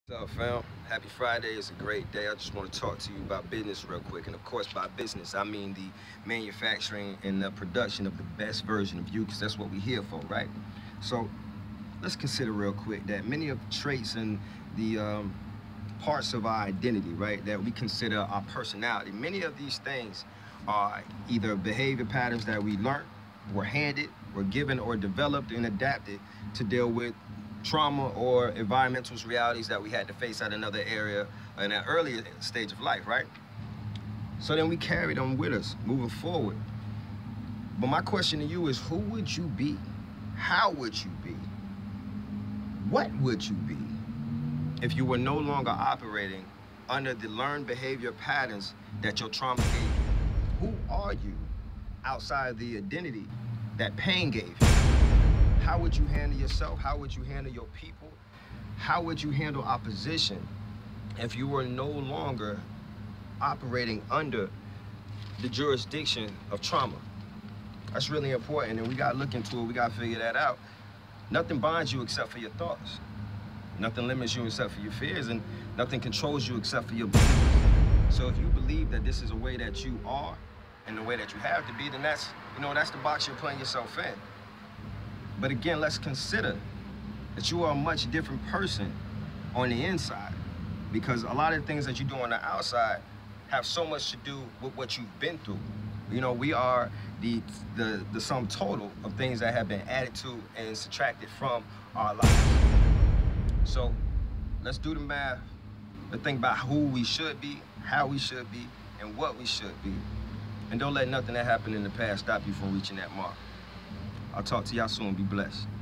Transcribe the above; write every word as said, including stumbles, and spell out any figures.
What's up, fam? Happy Friday. It's a great day. I just want to talk to you about business real quick. And of course, by business, I mean the manufacturing and the production of the best version of you, because that's what we're here for, right? So let's consider real quick that many of the traits and the um, parts of our identity, right, that we consider our personality, many of these things are either behavior patterns that we learned, were handed, were given, or developed and adapted to deal with trauma or environmental realities that we had to face at another area in an earlier stage of life, right? So then we carry them with us moving forward. But my question to you is, who would you be? How would you be? What would you be if you were no longer operating under the learned behavior patterns that your trauma gave you? Who are you outside the identity that pain gave you? How would you handle yourself? How would you handle your people? How would you handle opposition if you were no longer operating under the jurisdiction of trauma? That's really important, and we gotta look into it. We gotta figure that out. Nothing binds you except for your thoughts. Nothing limits you except for your fears, and nothing controls you except for your beliefs. So if you believe that this is a way that you are and the way that you have to be, then that's, you know, that's the box you're putting yourself in. But again, let's consider that you are a much different person on the inside, because a lot of the things that you do on the outside have so much to do with what you've been through. You know, we are the, the, the sum total of things that have been added to and subtracted from our lives. So let's do the math. Let's think about who we should be, how we should be, and what we should be. And don't let nothing that happened in the past stop you from reaching that mark. I'll talk to y'all soon. Be blessed.